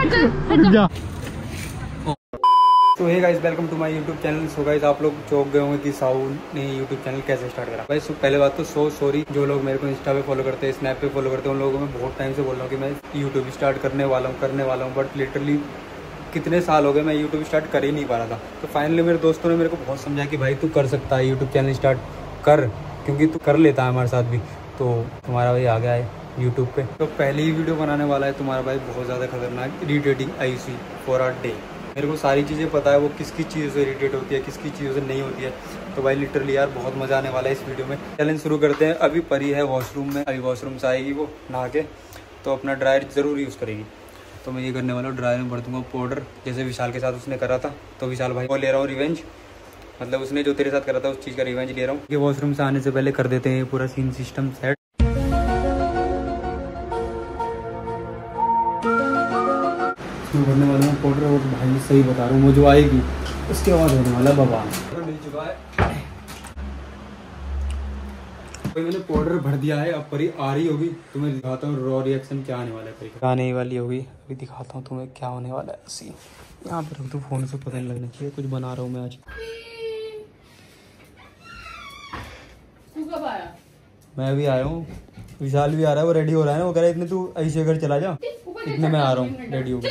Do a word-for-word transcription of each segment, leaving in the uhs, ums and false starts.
जा। तो hey guys, welcome to my YouTube channel. So guys, आप लोग चौंक गए होंगे कि साहू ने यूट्यूब चैनल कैसे स्टार्ट करा। भाई पहले बात तो सो सॉरी जो लोग मेरे को इंस्टा पे फॉलो करते हैं, स्नैप पे फॉलो करते हैं, उन लोगों को मैं बहुत टाइम से बोल रहा हूँ कि मैं यूट्यूब स्टार्ट करने वाला हूँ करने वाला हूँ बट लिटरली कितने साल हो गए मैं यूट्यूब स्टार्ट कर ही नहीं पा रहा था। तो फाइनली मेरे दोस्तों ने मेरे को बहुत समझाया कि भाई तू कर सकता है, यूट्यूब चैनल स्टार्ट कर, क्योंकि तू कर लेता है हमारे साथ भी। तो तुम्हारा भाई आ गया है यूट्यूब पे। तो पहली ही वीडियो बनाने वाला है तुम्हारा भाई बहुत ज़्यादा खतरनाक इरिटेटिंग आईसी फॉर अ डे। मेरे को सारी चीज़ें पता है वो किस किस चीज़ों से इरिटेट होती है, किस किस चीज़ों से नहीं होती है। तो भाई लिटरली यार बहुत मज़ा आने वाला है इस वीडियो में। चैलेंज शुरू करते हैं। अभी परी है वॉशरूम में, अभी वॉशरूम से आएगी वो नहा के, तो अपना ड्रायर ज़रूर यूज़ करेगी। तो मैं ये करने वाला हूँ, ड्रायर में भर दूँगा पाउडर, जैसे विशाल के साथ उसने करा था। तो विशाल भाई को ले रहा हूँ रिवेंज, मतलब उसने जो तेरे साथ करा था उस चीज़ का रिवेंज ले रहा हूँ। ये वॉशरूम से आने से पहले कर देते हैं पूरा सीन सिस्टम सेट। भरने वाला हूँ पाउडर, और भाई सही बता रहा हूँ वो जो आएगी उसके बाद होने वाला बाबा मिल चुका है। तो मैंने पाउडर भर दिया है, अब परी आ रही होगी तो मैं दिखाता हूँ रॉ रिएक्शन क्या आने वाला है। परी आने वाली होगी, अभी दिखाता हूँ तुम्हें क्या होने वाला है सीन। यहाँ पे रख दो फोन से, पता नहीं लगना चाहिए कुछ बना रहा हूँ मैं आज। तू कब आया? मैं अभी आया हूँ, विशाल भी आ रहा है, वो रेडी हो रहा है ना, वो कह रहा है इतने तू ऐसे घर चला जा, इतने मैं आ रहा हूँ रेडी हो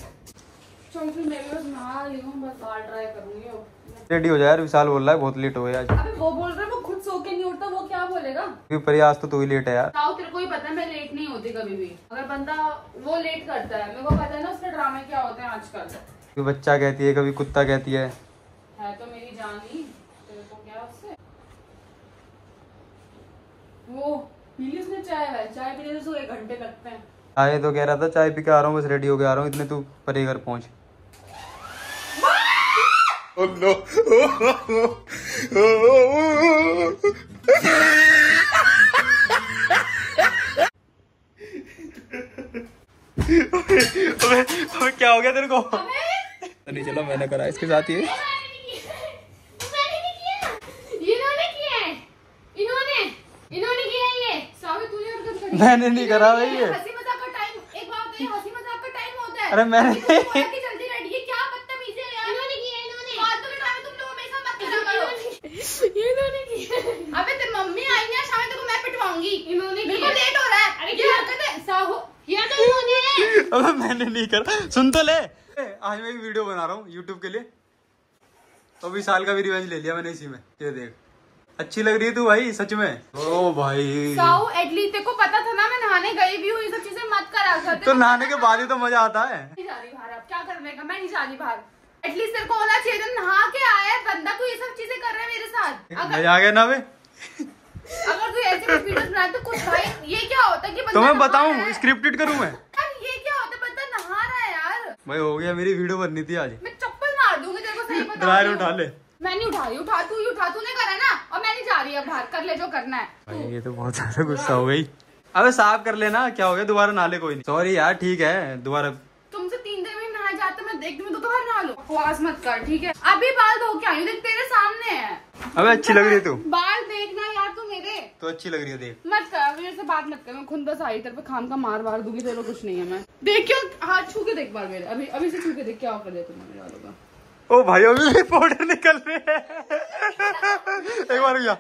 रेडी हो जाए यार। विशाल बोल रहा है बहुत लेट हो गया आज। अबे वो बोल रहा है वो खुद सो के नहीं उठता, वो क्या बोलेगा? प्रयास तो तू ही लेट है यार। ताऊ तेरे को ही पता है मैं लेट नहीं होती कभी भी। अगर बंदा वो लेट करता है, मेरे को पता है ना उसके ड्रामे क्या होते हैं आजकल। कभी बच्चा कहती है, कभी कुत्ता कहती है। है तो मेरी जान ही, तेरे को क्या उससे। वो पीली उसने चाय है, चाय पीने से एक घंटे लगते हैं। आए तो कह रहा था चाय पी के आ रहा हूँ, बस रेडी हो के आ रहा हूँ, इतने तू परे घर पहुँच। Oh no! अबे अबे क्या हो गया तेरे को? नहीं चलो मैंने करा इसके साथ ही। मैंने नहीं करा भाई ये। हंसी मजाक का टाइम, एक बात बताइए, हंसी मजाक का टाइम होता है। अरे मैंने जल्दी रेडी, ये क्या बदतमीजी है यार। इन्होंने किया, इन्होंने फालतू के टाइम तुम लोग हमेशा मत करा करो। ये इन्होंने किया। अबे तेरी मम्मी आई ना शाम को मैं पिटवाऊंगी। इन्होंने किया, लेट हो रहा है। अरे ये हरकत है साहू, ये तो इन्होंने। अबे मैंने नहीं करा, सुन तो ले। आज मैं एक वीडियो बना रहा हूँ यूट्यूब के लिए, तो भी साल का भी रिवेंज ले लिया मैंने इसी में। ये देख, अच्छी लग रही है तू भाई सच में। ओ भाई साहू एटलीस्ट तेरे को पता था ना मैं नहाने गई भी हूँ, ये सब चीजें मत करा कर। तो नहाने के बाद ही तो मजा आता है। नहीं जा रही बाहर, अब क्या करने का, मैं नहीं जा रही बाहर। एटलीस्ट तेरे को होना चाहिए था, नहा के आया है बंदा, तू ये सब चीजें कर रहा है मेरे साथ। अगर आ गया ना वे, अगर तू ऐसे कुछ वीडियोस बनाए तो कुछ भाई ये क्या होता है कि बंदा तो मैं बताऊं स्क्रिप्टेड करूं मैं यार, ये क्या होता है बंदा नहा रहा है यार। भाई हो गया, मेरी वीडियो बननी थी आज। मैं चप्पल मार दूंगी तेरे को, सही बता ड्रायर रही हूं। उठा ले। मैं नहीं उठा रही, उठा तू ही उठा, तूने करा ना, और मैं नहीं जा रही अब बाहर, कर ले जो करना है। भाई ये तो बहुत ज्यादा गुस्सा हो गई। अबे साफ कर लेना, क्या हो गया, दोबारा नहा ले, कोई नहीं। सॉरी यार, ठीक है दोबारा। तुमसे तीन दिन में नहा जाते, मैं देखती हूँ तो बाहर नहा लो, बकवास मत कर ठीक है। अभी बाल धो के आई हूँ, देख तेरे सामने है। अबे अच्छी लग रही है तू। बाल देखना यार तू मेरे, तो अच्छी लग रही है, देख। मत कर मेरे से बात मत कर, मैं खुद बस आई तेरे पे खाम का मार मार दूंगी, तेरे को कुछ नहीं है। मैं देख क्यों हाथ छू के देख बाल मेरे, अभी अभी से छू के देख क्या ऑफर दे तुमने मेरे वालों का। ओ भाई अभी भी पाउडर निकल रहे हैं। एक बार गया।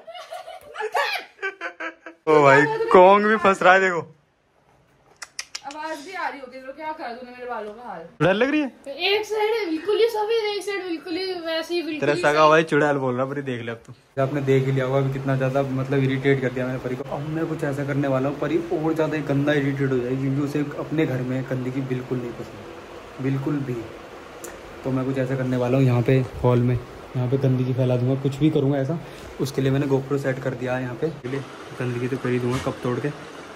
ओ भाई कॉन्ग भी फंस रहा है, देखो आवाज भी आ रही होगी। तो क्या कर तूने मेरे बालों का हाल, डर लग रही है। एक साइड बिल्कुल ही सभी, एक साइड बिल्कुल ही वैसे ही बिल्कुल। तेरा सगा भाई चुड़ैल बोल रहा, परी देख ले अब तू। आपने देख ही लिया होगा कितना ज्यादा मतलब इरिटेट कर दिया मैंने परी को। अब मैं कुछ ऐसा करने वाला हूँ परी और ज्यादा गंदा इरिटेट हो जाएगी, क्योंकि उसे अपने घर में गंदगी बिल्कुल नहीं पसंद, बिल्कुल भी। तो मैं कुछ ऐसा करने वाला हूँ यहाँ पे हॉल में, यहाँ पे गंदगी फैला दूंगा, कुछ भी करूँगा ऐसा। उसके लिए मैंने गोप्रो सेट कर दिया है यहाँ पे, गंदगी तो कर ही दूंगा कप तोड़ के।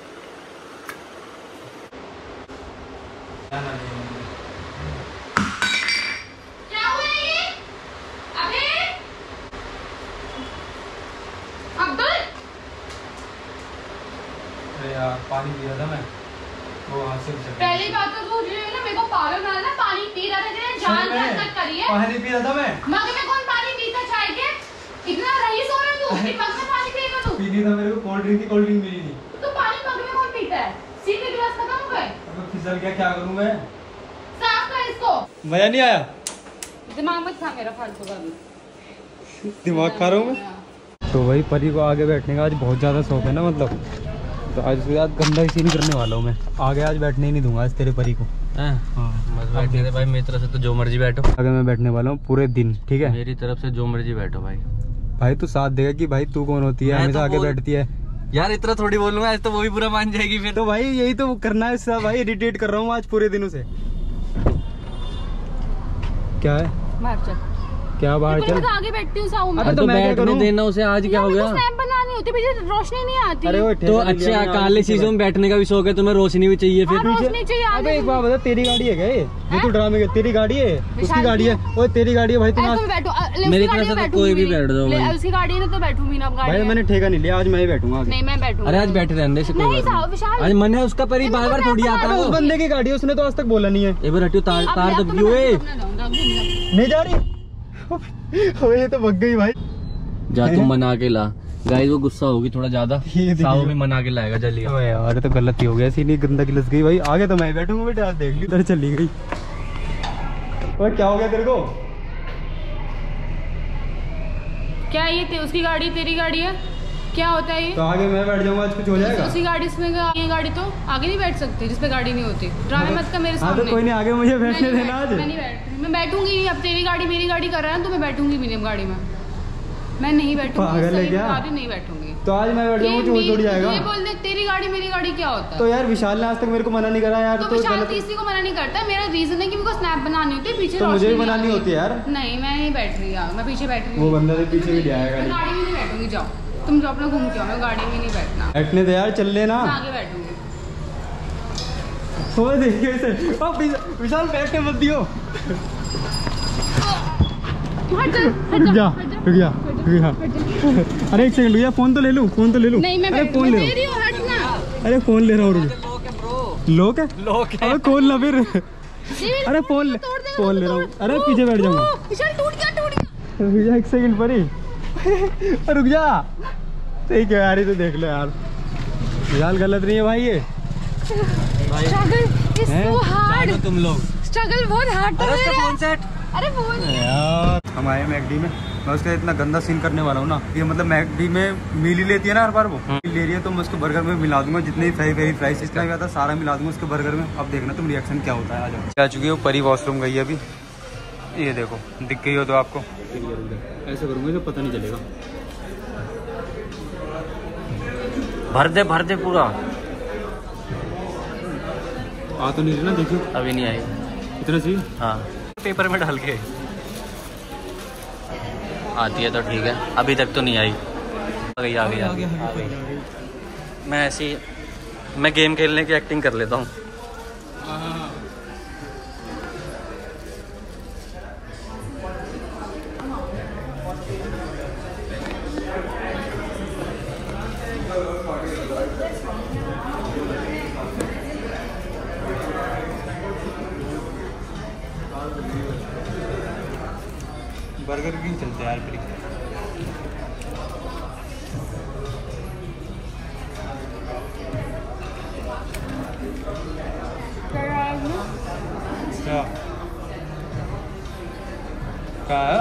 यार पानी पिया था मैं, वो वहाँ से पहली बात तो तू ये ना मेरे को पागल बना ना, पानी पी रहा था तेरे जान की हरकत करी है। पानी पी रहा था मैं, मग में कौन पानी पीता चाय के, इतना रईस हो रहा है तू कि मग में पानी पिएगा तू। पीनी था मेरे को, कोल्ड ड्रिंक की, कोल्ड ड्रिंक मिली नहीं। तो पानी मग में कौन पीता है, सीधे गिलास खत्म हो गए। अब फिसल गया, क्या करूं मैं। इसको। मजा नहीं आया? दिमाग मत खा मेरा फालतू का। दिमाग खा रहा हूँ मैं। तो वही परी को आगे बैठने का आज बहुत ज़्यादा शौक है ना, मतलब तो आज उसके साथ गंदा ही सीन करने वाला हूँ मैं। आगे आज बैठने ही नहीं दूंगा आज तेरे परी को। हाँ बस बैठने दे भाई, मेरी तरफ से तो जो मर्जी बैठो। आगे मैं बैठने वाला हूँ पूरे दिन, ठीक है? मेरी तरफ से जो मर्जी बैठो भाई। भाई तू साथ देगा कि भाई तू कौन होती है हमेशा आगे बैठती है? यार इतना थोड़ी बोलूंगा आज तो वो भी बुरा मान जाएगी फिर। तो भाई यही तो करना है सब भाई, इरिटेट कर रहा हूँ आज पूरे दिनों से। क्या है? बाहर चल। क्या बाहर चल? मैं तो आगे बैठती हूँ साऊ में। अबे तो मैं क्या करूं? देना उसे आज क्या हो गया? स्नैप बनानी होती, पीछे रोशनी नहीं आती। अरे वो तो अच्छे काले चीजों में बैठने का भी शौक है तुम्हें, रोशनी भी चाहिए फिर। रोशनी चाहिए। अबे एक बात बता, तेरी गाड़ी है क्या ये? तू ड्रामे का, तेरी गाड़ी है? उसकी गाड़ी है? वो तेरी गाड़ी है भाई। तुम बैठो मेरी तरफ से तो कोई भी बैठ जाओ भाई। उसकी गाड़ी है ना तो बैठूंगी ना। भाई मैंने ठेका नहीं लिया, आज मैं ही बैठूंगा। नहीं मैं बैठूंगा। अरे आज बैठे रहने से कोई बात। आज मन है उसका, पर ही बार बार थोड़ी आता है। उस बंदे की गाड़ी है, उसने तो आज तक बोला नहीं है। एक बार हटियो, तार तार दब गई। ओए नहीं जा रही। ये तो भग गई भाई। जा तुम मना के ला। गाइस वो गुस्सा होगी थोड़ा ज्यादा, साहू भी मना के लाएगा जल्दी। यार तो गलती हो गया, सीनी गंदा गिलस गई भाई। आगे तो मैं बैठूंगा बेटा, आज देख ली उधर चली गई। ओए क्या हो गया तेरे को? क्या ये ते, उसकी गाड़ी तेरी गाड़ी है? क्या होता है ये? तो आगे मैं बैठ जाऊंगा, आज कुछ हो जाएगा? उसी गाड़ी में ये गाड़ी तो आगे नहीं बैठ सकती जिसपे गाड़ी नहीं होती। ड्रामे मत कर मेरे हाँ सामने। तो कोई नहीं, आगे मुझे बैठने देना आज। मैं नहीं बैठ मैं बैठूंगी। अब तेरी गाड़ी मेरी गाड़ी कर रहा है तो मैं बैठूंगी मीडियम गाड़ी में। मैं नहीं बैठूंगी। पागल है क्या? नहीं बैठूंगी तो आज मैं बैठ जाऊंगा, कुछ थोड़ी जाएगा। ये बोल दे तेरी गाड़ी मेरी गाड़ी क्या होता है? तो यार विशाल ने आज तक मेरे को मना नहीं करा यार। तो विशाल तीसरी को मना नहीं करता। मेरा रीजन है कि मेरे को स्नैप बनानी होती है पीछे। तो मुझे भी बनानी होती है यार। नहीं मैं नहीं बैठ रही यार, मैं पीछे बैठ रही हूँ। वो बंदा तो पीछे भी ले आएगा। गाड़ी में नहीं बैठूंगी, जाओ तुम जाओ अपना घूम के आओ। मैं गाड़ी में नहीं बैठना। बैठने दे यार, चल लेना। आगे बैठूंगी। तो देखिए इसे विशाल बैठने मत दियो। रुक जा रुक जा रुक जा। अरे एक सेकंड रुक, फोन तो ले लूं, फोन तो ले लूं। नहीं मैं अरे फोन ले रही हूं, हटना। अरे फोन ले रहा हूँ। लोक है? लोक है। अबे खोल ना फिर। अरे फोन ले, फोन ले रहा हूँ। अरे पीछे बैठ जाऊंगा। विशाल टूट गया टूट गया। रुक जा एक सेकंड परी। रुक जा। ठीक है यार, ये तो देख लो यार, विशाल गलत नहीं है भाई ये। Struggle is so hard. तुम लोग स्ट्रगल बहुत हार्ड है। अरे फोन सेट। अरे फोन यार हम आए मैकडी में, मैं उसका इतना गंदा सीन करने वाला हूँ ना। ये मतलब मैकडी में मील ही लेती है ना हर बार, वो मील ले रही है तो मैं उसके बर्गर में मिला दूंगा जितने भी फ्राई फ्राइज जितना भी आता सारा मिला दूंगा उसके बर्गर में। अब देखना तुम रिएक्शन क्या होता है। आ जाओ। आ चुकी है वो परी, वॉशरूम गई है अभी। ये देखो दिख गई हो तो आपको ऐसे करूँगा तो पता नहीं चलेगा। भर दे भर दे पूरा। आ तो नहीं रही ना, देखो अभी नहीं आई। इतना सी हाँ पेपर में डाल के आती है तो ठीक है, अभी तक तो नहीं आई। आ गई आ गई आ गई। मैं ऐसी मैं गेम खेलने की एक्टिंग कर लेता हूँ। बर्गर की चलते यार फिर। क्या क्या है?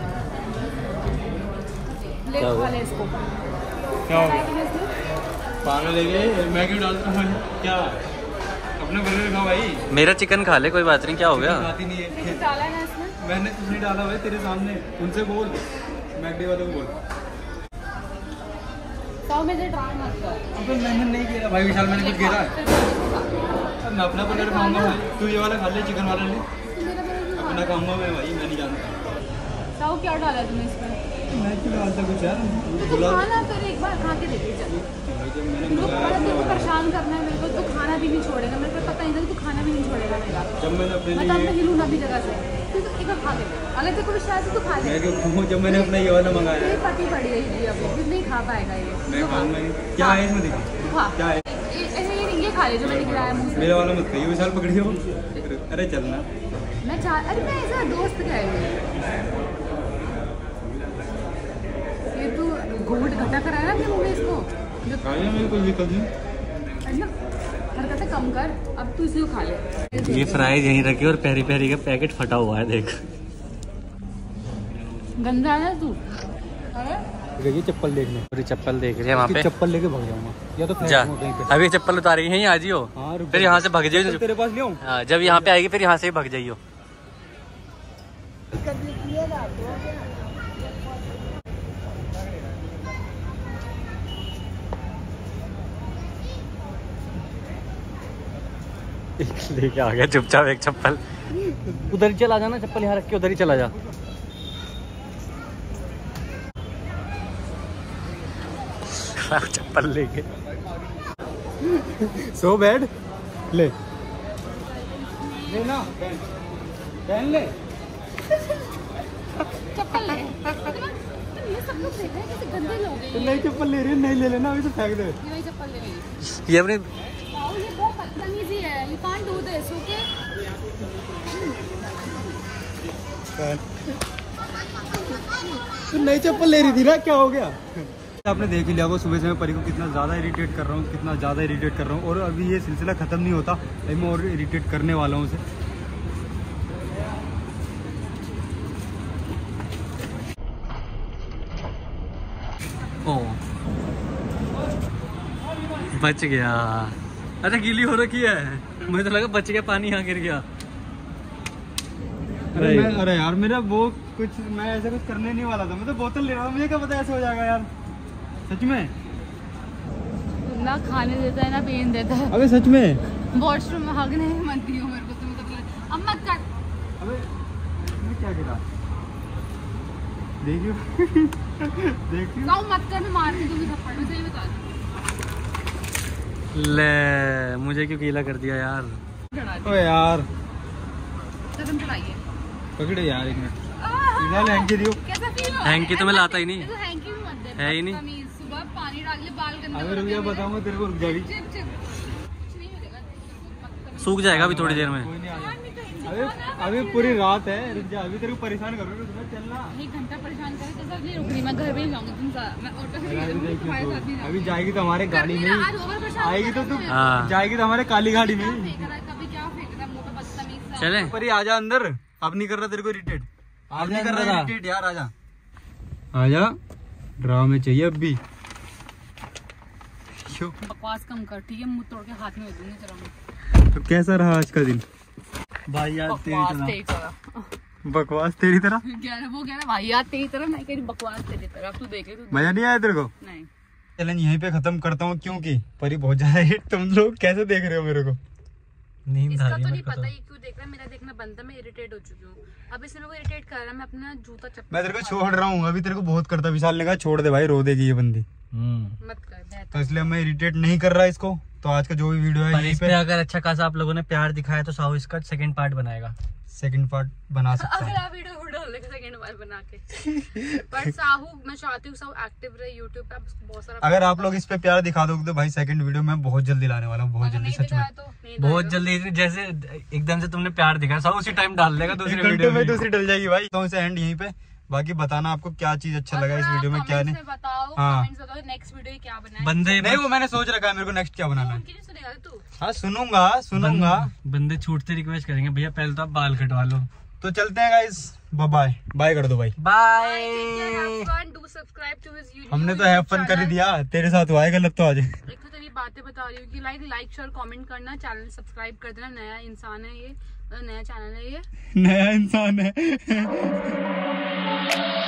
ले खा ले इसको। क्या हो गया? पागल है क्या? मैं क्यों डालता हूँ? क्या अपने बर्गर खा भाई। मेरा चिकन खा ले, कोई बात नहीं। क्या हो गया? बात ही नहीं है। डाला ना इसमें। मैंने कुछ नहीं डाला भाई, तेरे सामने। उनसे बोल, मैकडी वाले को बोल। तो मुझे ट्राई मत कर। अबे मैंने नहीं किया भाई, विशाल मैंने कुछ किया है? मैं अपना बर्गर खाऊंगा भाई, तू ये वाला खा ले, चिकन वाला ले। अपना खाऊंगा मैं भाई, मैं नहीं जानता। साऊ क्या डाला है तुमने इसमें? मैं क्यों डालता कुछ यार? तो खाना तो एक बार खा के देखिए। चल तुमको परेशान करना है मेरे को, तो खाना भी नहीं छोड़ेगा। मेरे को पता नहीं था कि तू खाना भी नहीं छोड़ेगा मेरा। जब मैंने अपने मैं तो हिलूँ ना भी जगह से, तू तो एक बार खा ले। अगर तेरे को विश्वास है तो खा ले। मैं क्यों खाऊं? जब मैंने अपना ये वाला मंगाया है। ये पटी पड़ी रहेगी अभी, फिर नहीं खा पाएगा ये। मैं खाऊंगा नहीं। क्या है इसमें? देखो खा। क्या है? ऐसे ये ये खा ले जो मैंने खिलाया मुंह से। मेरा वाला मत खाइए, विशाल पकड़ियो। अरे चलना। मैं चाह अरे मैं ऐसा दोस्त क्या है ये, तू घूंघट घटा कर आया ना अपने मुंह में इसको। खाइए, मेरे कोई दिक्कत नहीं। हरकतें कम कर, अब तू इसी को खा ले। ये फ्राइज यहीं रखी और पेरी पेरी का पैकेट फटा हुआ है देख। गंदा है ना तू। देखिए चप्पल देखने, पूरी चप्पल देख रही है वहाँ पे। चप्पल लेके भाग जाऊंगा या तो फेंक जा दूंगा कहीं पे। अभी चप्पल उतारी है, आ जियो। हाँ, फिर यहाँ से भाग जाइयो। तेरे पास ले आऊं? हाँ, जब यहाँ पे आएगी फिर यहाँ से ही भाग जाइयो। लेके आ गया चुपचाप एक चप्पल। उधर ही चला जाना, चप्पल यहाँ रख के उधर ही चला जा। चप्पल लेके सो बैड ले लेना पहन ले चप्पल ले। ये सब लोग देख रहे हैं कैसे गंदे लोग हैं। तो नई चप्पल ले रही है, नहीं ले लेना अभी तो फेंक दे। ये नई चप्पल ले ली। ये अपने ये बहुत बदतमीजी है। You can't do this, okay? तो नई चप्पल ले रही थी ना, क्या हो गया? आपने देख ही लिया वो सुबह से मैं परी को कितना ज़्यादा इरिटेट कर रहा हूँ, कितना ज़्यादा इरिटेट कर रहा हूँ और अभी ये सिलसिला ख़त्म नहीं होता, अभी मैं और इरिटेट करने वाला हूँ उसे। ओ बच गया। अरे गीली हो रखी है, मुझे तो लगा बच गया, पानी यहाँ गिर गया। अरे मैं अरे यार मेरा वो कुछ मैं ऐसा कुछ करने नहीं वाला था, मैं तो बोतल ले रहा था, मुझे क्या पता ऐसे हो जाएगा यार। सच में ना खाने देता है ना पीने देता है। अबे सच में वॉशरूम में हगने ही मत दियो मेरे को, तुम तो अब मत कर। अबे मैं क्या गिरा देखियो देखियो गाँव मत कर, मैं मार दी तुम्हें थप्पड़ में, सही बता दो। ले मुझे क्यों गीला कर दिया यार। ओए यार कदम चढ़ाइए, पकड़े यार एक मिनट, इधर हैंकी दियो। कैसा फील हो? हैंकी तो मैं लाता ही नहीं। तो हैंकी भी मत दे, है ही नहीं। बदतमीज। सुबह पानी डाल ले, बाल गंदे अबे रुक जा, बताऊंगा तेरे को, रुक जा। चिप चिप कुछ नहीं होगा, सूख जाएगा अभी थोड़ी देर में। कोई नहीं आ रहा। अबे अभी पूरी रात है, रुक जा, अभी तेरे को परेशान करूंगा, रुक जा, चलना। एक घंटा परेशान करे तो सब नहीं रुक रही। मैं घर भी नहीं जाऊंगी, तुम सा- मैं ऑटो से नहीं जाऊंगी, तुम्हारे साथ नहीं अभी जाऊंगी। जाएगी तो हमारे गाड़ी में आज ही ओवर परेशान आएगी, तो तू हाँ। जाएगी तो हमारे काली गाड़ी में क्या ही। फेंक रहा है, कभी क्या फेंक रहा है, मुंह पे बदतमीज सा। चले पर आजा अंदर, अब नहीं कर रहा तेरे को इरिटेट, अब नहीं कर अंदर रहा आ। इरिटेट यार, आजा आजा, ड्रामा में चाहिए अब भी। क्यों? बकवास कम कर, ठीक है? मुंह तोड़ के हाथ में दे दूंगी तेरा मुंह। तो कैसा रहा आज का दिन? भाई यार बकवास तेरी तरह। बकवास तेरी तरह? कह रहा वो कह रहा भाई यार तेरी तरह, मैं कह रही बकवास तेरी तरह। अब तू देख ले, तू मजा नहीं आया तेरे को? नहीं। चैलेंज यहीं पे खत्म करता हूँ क्योंकि परी बहुत ज्यादा हिट। तुम लोग कैसे देख रहे हो मेरे को? नींद इसका आ तो रही है नहीं मेरे को पता तो। ये क्यों देख रहा है, मेरा देखना बनता, मैं इरिटेट हो चुकी हूँ। अब इसने मेरे को इरिटेट कर रहा है, मैं अपना जूता चप्पल मैं तेरे को छोड़ रहा हूँ, अभी तेरे को बहुत करता। विशाल ने कहा छोड़ दे भाई, रो देगी ये बंदी, हम्म। मत कर, बेहतर। तो इसलिए मैं इरिटेट नहीं कर रहा इसको। तो आज का जो भी वीडियो है पर यहीं इस पे पे अगर अच्छा खासा आप लोगों ने प्यार दिखाया तो साहू इसका सेकंड पार्ट बनाएगा। सेकंड पार्ट बना सकता अगर हूँ। आप वीडियो डाल देगा सेकंड बार बना के। पर साहू, मैं चाहती हूँ साहू एक्टिव रहे यूट्यूब पे, आप उसको बहुत सारा। अगर आप लोग इस पे प्यार दिखा दोगे तो भाई सेकंड वीडियो मैं बहुत जल्दी लाने वाला हूँ, बहुत अगर जल्दी, नहीं सच में। दिखाया तो नहीं बहुत दिखाएगा। जल्दी, जैसे एकदम से तुमने प्यार दिखाया साहू उसी टाइम डाल देगा एक दूसरी घंटे वीडियो में में। दूसरी डल जाएगी भाई। तो इसे एंड यहीं पे, बाकी बताना आपको क्या चीज अच्छा लगा इस वीडियो में, क्या नहीं। कमेंट्स में बताओ, हाँ। कमेंट्स बताओ नेक्स्ट वीडियो क्या बनाए। बंदे नहीं वो मैंने सोच रखा है मेरे को नेक्स्ट क्या बनाना है। उनकी नहीं सुनेगा तू। हाँ सुनूंगा सुनूंगा। बंदे, बंदे छूटते रिक्वेस्ट करेंगे भैया पहले तो आप बाल कटवा लो। तो चलते हैं गाइस, बाय बाय कर दो भाई। Bye. Do subscribe to his YouTube. हमने तो हैव फन कर ही दिया, तेरे साथ हुआ है गलत तो आज। एक तो तेरी बातें बता रही हूँ कि लाइक लाइक शेयर कमेंट करना, चैनल सब्सक्राइब कर देना। नया इंसान है ये, नया चैनल है ये, नया इंसान है।